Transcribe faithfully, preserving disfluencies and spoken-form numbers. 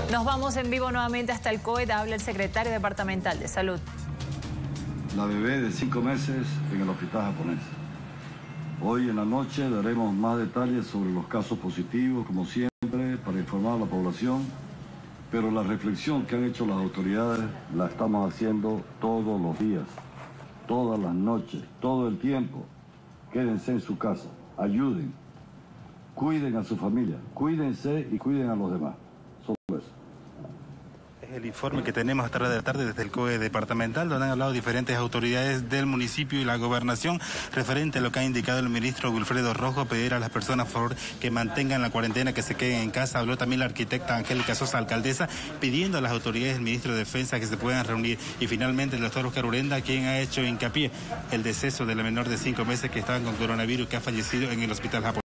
Nos vamos en vivo nuevamente hasta el C O E D. Habla el secretario departamental de Salud. La bebé de cinco meses en el hospital japonés. Hoy en la noche daremos más detalles sobre los casos positivos, como siempre, para informar a la población. Pero la reflexión que han hecho las autoridades la estamos haciendo todos los días, todas las noches, todo el tiempo. Quédense en su casa, ayuden, cuiden a su familia, cuídense y cuiden a los demás. Solo eso. Es el informe que tenemos esta tarde de la tarde desde el C O E departamental, donde han hablado diferentes autoridades del municipio y la gobernación referente a lo que ha indicado el ministro Wilfredo Rojo, pedir a las personas, por favor, que mantengan la cuarentena, que se queden en casa. Habló también la arquitecta Angélica Sosa, alcaldesa, pidiendo a las autoridades del ministro de Defensa que se puedan reunir. Y finalmente el doctor Oscar Urenda, quien ha hecho hincapié el deceso de la menor de cinco meses que estaba con coronavirus, que ha fallecido en el hospital japonés.